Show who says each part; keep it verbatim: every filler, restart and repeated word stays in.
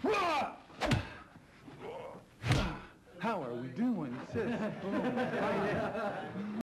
Speaker 1: How are we doing, sis? Boom, right in.